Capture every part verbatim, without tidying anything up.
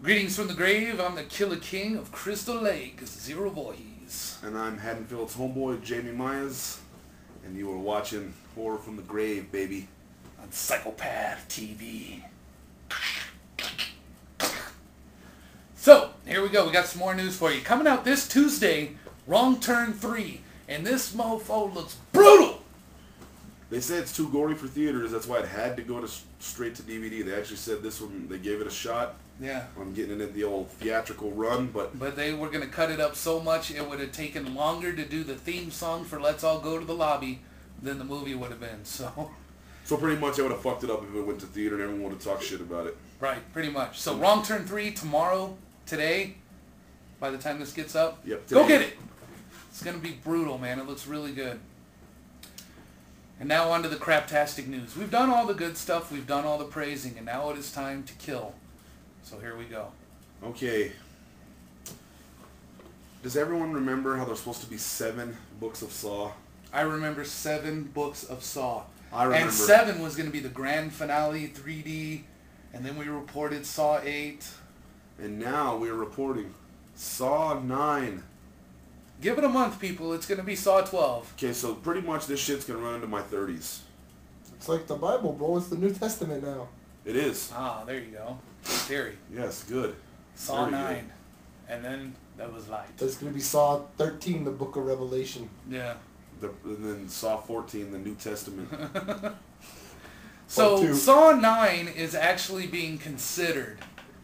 Greetings from the grave. I'm the Killer King of Crystal Lake, Zero Voorhees. And I'm Haddonfield's homeboy, Jamie Myers. And you are watching Horror from the Grave, baby. On Psychopath T V. So, here we go. We got some more news for you. Coming out this Tuesday, Wrong Turn three. And this mofo looks brutal! They say it's too gory for theaters. That's why it had to go to straight to D V D. They actually said this one, they gave it a shot. Yeah. I'm getting it in the old theatrical run, but... But they were going to cut it up so much it would have taken longer to do the theme song for Let's All Go to the Lobby than the movie would have been, so... So pretty much I would have fucked it up if it went to theater and everyone would have talked shit about it. Right, pretty much. So Wrong Turn three tomorrow, today, by the time this gets up. Yep. Go get it! It's going to be brutal, man. It looks really good. And now on to the craptastic news. We've done all the good stuff. We've done all the praising. And now it is time to kill. So here we go. Okay. Does everyone remember how there's supposed to be seven books of Saw? I remember seven books of Saw. I remember. And seven was going to be the grand finale, three D. And then we reported Saw eight. And now we're reporting Saw nine. Give it a month, people. It's going to be Saw twelve. Okay, so pretty much this shit's going to run into my thirties. It's like the Bible, bro. It's the New Testament now. It is. Ah, there you go. Good theory. Yes, good. Saw Very nine. good. And then that was light. It's going to be Saw thirteen, the book of Revelation. Yeah. The, and then Saw fourteen, the New Testament. So, Saw nine is actually being considered.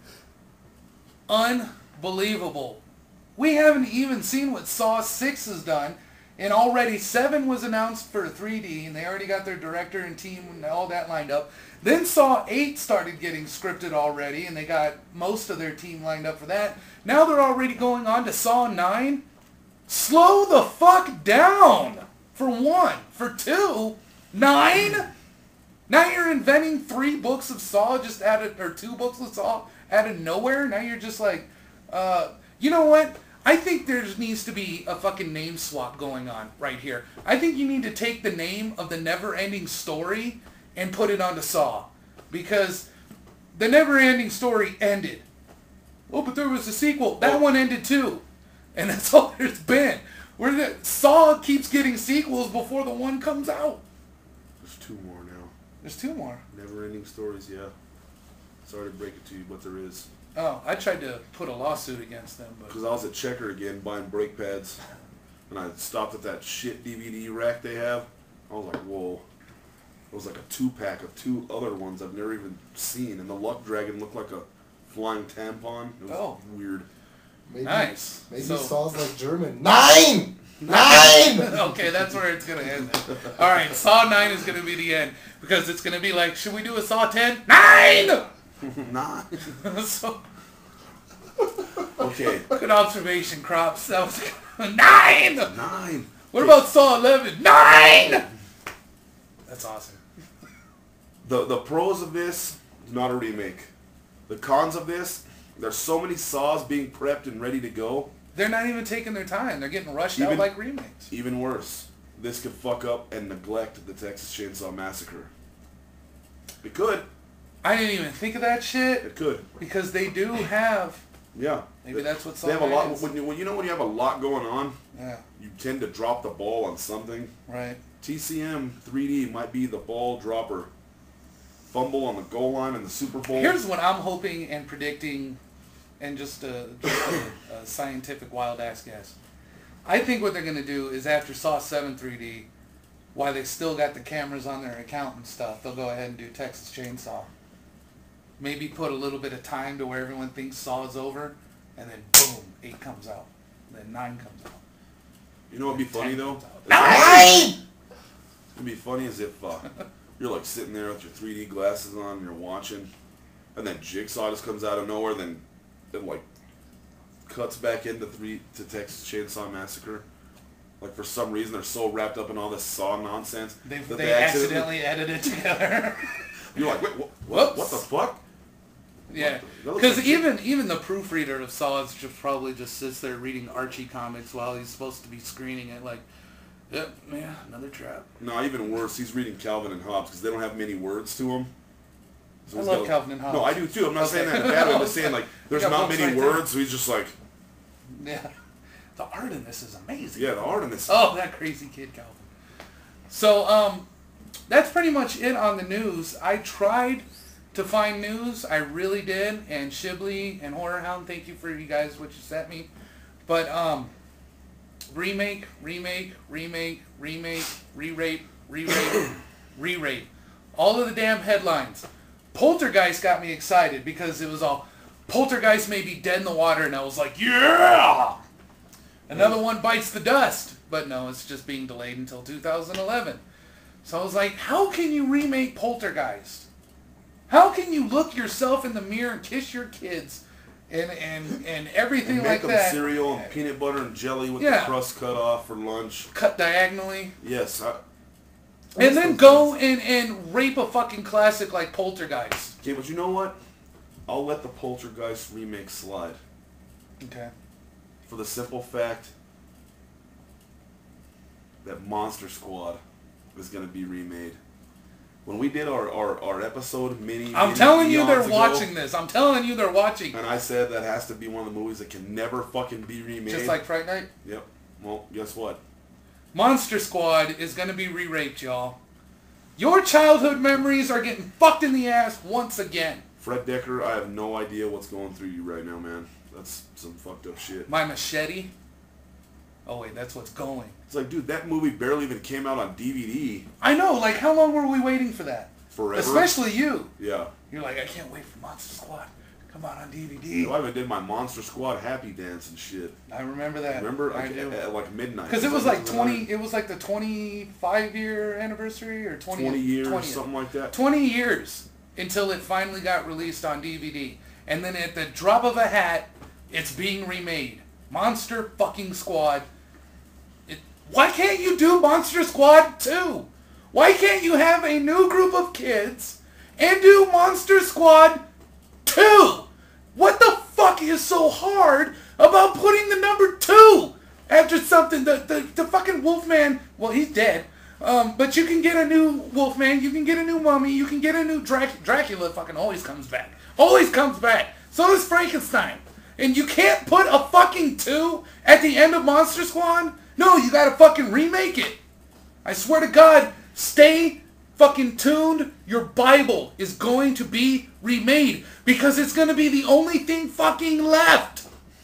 Unbelievable. We haven't even seen what Saw six has done, and already seven was announced for three D, and they already got their director and team and all that lined up. Then Saw eight started getting scripted already, and they got most of their team lined up for that. Now they're already going on to Saw nine. Slow the fuck down! For one. For two, nine? Now you're inventing three books of Saw just out of, or two books of Saw out of nowhere? Now you're just like, uh, you know what? I think there needs to be a fucking name swap going on right here. I think you need to take the name of the Neverending Story and put it onto Saw. Because the Neverending Story ended. Oh, but there was a sequel. That one ended too. And that's all there's been. Where the Saw keeps getting sequels before the one comes out. There's two more now. There's two more. Never-ending stories, yeah. Sorry to break it to you, but there is. Oh, I tried to put a lawsuit against them, but... Because I was at Checker again buying brake pads, and I stopped at that shit D V D rack they have. I was like, whoa. It was like a two-pack of two other ones I've never even seen, and the Luck Dragon looked like a flying tampon. It was oh. weird. Maybe, nice. Maybe so, Saw's like German. Nine! Nine! Okay, that's where it's going to end. Alright, Saw nine is going to be the end. Because it's going to be like, should we do a Saw ten? Nine! Nine. so, okay. Good observation, Crops. That was nine! Nine. What about Saw eleven? Nine! That's awesome. The the pros of this, not a remake. The cons of this, there's so many Saws being prepped and ready to go. They're not even taking their time. They're getting rushed even, out like remakes. Even worse, this could fuck up and neglect the Texas Chainsaw Massacre. It could. I didn't even think of that shit. It could. Because they do have... Yeah. Maybe that's what Saw They have a lot. is. When you, when you know when you have a lot going on, yeah. you tend to drop the ball on something. Right. T C M three D might be the ball dropper. Fumble on the goal line in the Super Bowl. Here's what I'm hoping and predicting, and just a, just a, a scientific wild-ass guess. I think what they're going to do is after Saw seven three D, while they still got the cameras on their account and stuff, they'll go ahead and do Texas Chainsaw. Maybe put a little bit of time to where everyone thinks Saw is over, and then boom, eight comes out. And then nine comes out. You know what'd be funny though? Nine! It'd be funny as if uh, you're like sitting there with your three D glasses on and you're watching, and then Jigsaw just comes out of nowhere, then it like cuts back into three to Texas Chainsaw Massacre. Like for some reason they're so wrapped up in all this Saw nonsense they, that they, they accidentally, accidentally edited together. You're like, wait, what? What, what the fuck? Yeah, because like even even the proofreader of Saw just probably just sits there reading Archie comics while he's supposed to be screening it. Like, yep, yeah, another trap. No, even worse, he's reading Calvin and Hobbes because they don't have many words to them. So I he's love got- Calvin and Hobbes. No, I do too. I'm not Okay. saying that in a bad way. I'm just saying like there's got not books many right there. words, so he's just like, Yeah. The art in this is amazing. yeah, the art in this. Oh, that crazy kid, Calvin. So, um, that's pretty much it on the news. I tried to find news. I really did. And Shibley and Horror Hound, thank you for you guys what you sent me. But, um, remake, remake, remake, remake, re-rape, re-rape, re-rape. All of the damn headlines. Poltergeist got me excited because it was all, Poltergeist may be dead in the water, and I was like, yeah! Another one bites the dust. But no, it's just being delayed until two thousand eleven. So I was like, how can you remake Poltergeist? How can you look yourself in the mirror and kiss your kids and and, and everything And make like them that? cereal and peanut butter and jelly with Yeah. the crust cut off for lunch. Cut diagonally. Yes. I, And then go and, and rape a fucking classic like Poltergeist. okay, but you know what? I'll let the Poltergeist remake slide. Okay. For the simple fact that Monster Squad is going to be remade. When we did our, our, our episode, many, I'm many telling you eons they're ago, watching this. I'm telling you they're watching. and I said that has to be one of the movies that can never fucking be remade. Just like Fright Night. Yep. Well, guess what? Monster Squad is going to be re-raped, y'all. Your childhood memories are getting fucked in the ass once again. Fred Decker, I have no idea what's going through you right now, man. That's some fucked up shit. My machete. Oh wait, that's what's going. It's like, dude, that movie barely even came out on D V D. I know, like how long were we waiting for that? Forever. Especially you. Yeah. You're like, I can't wait for Monster Squad. Come out on D V D. So I even did my Monster Squad happy dance and shit. I remember that. Remember? I Like, do. at, at like midnight. Because it was like twenty. twenty It was like the twenty-five year anniversary or twenty. twenty years, twentieth. something like that. twenty years until it finally got released on D V D, and then at the drop of a hat, it's being remade. Monster fucking Squad. It, why can't you do Monster Squad two? Why can't you have a new group of kids and do Monster Squad two? What the fuck is so hard about putting the number two after something? The, the, the fucking Wolfman, well, he's dead. Um, but you can get a new Wolfman, you can get a new Mummy, you can get a new Drac- Dracula fucking always comes back. Always comes back. So does Frankenstein. And you can't put a fucking two at the end of Monster Squad? No, you gotta fucking remake it. I swear to God, stay fucking tuned. Your Bible is going to be remade because it's going to be the only thing fucking left.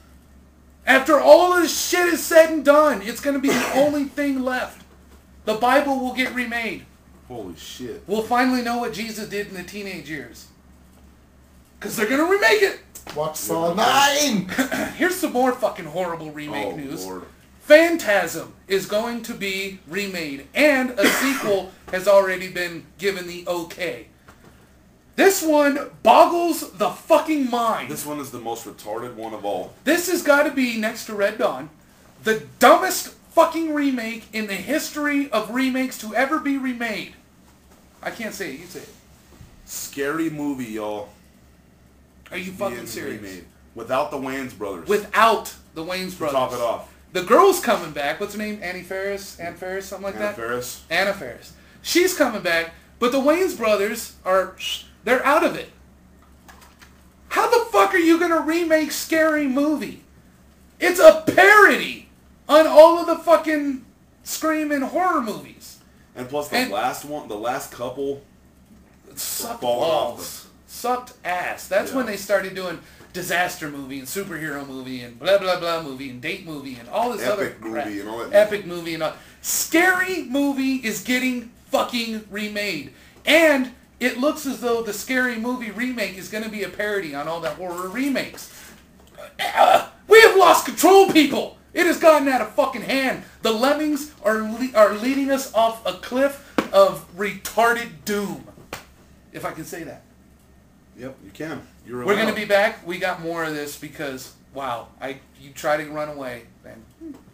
After all of this shit is said and done, it's going to be the only thing left. The Bible will get remade. Holy shit. We'll finally know what Jesus did in the teenage years. Because they're going to remake it. Watch Saw nine! Here's some more fucking horrible remake Oh, news. Lord. Phantasm is going to be remade, and a sequel has already been given the okay. This one boggles the fucking mind. This one is the most retarded one of all. This has got to be, next to Red Dawn, the dumbest fucking remake in the history of remakes to ever be remade. I can't say it, you say it. Scary movie, y'all. Are you Being fucking serious? remade. Without the Wayans brothers. Without the Wayans to brothers. top it off. The girl's coming back. What's her name? Annie Ferris? Ann Ferris? Something like Anna that? Faris. Anna Faris. She's coming back, but the Wayans brothers are, they're out of it. How the fuck are you going to remake Scary Movie? It's a parody on all of the fucking Scream and horror movies. And plus the And- last one, the last couple, It sucked falling off balls. Sucked ass. That's Yeah. when they started doing disaster movie and superhero movie and blah blah blah movie and date movie and all this other Epic crap. movie and all that. Epic movie and all. Scary Movie is getting fucking remade. And it looks as though the Scary Movie remake is going to be a parody on all the horror remakes. Uh, we have lost control, people. It has gotten out of fucking hand. The lemmings are le- are leading us off a cliff of retarded doom. If I can say that. Yep, you can. You're We're allowed. going to be back. We got more of this because, wow, I you try to run away, and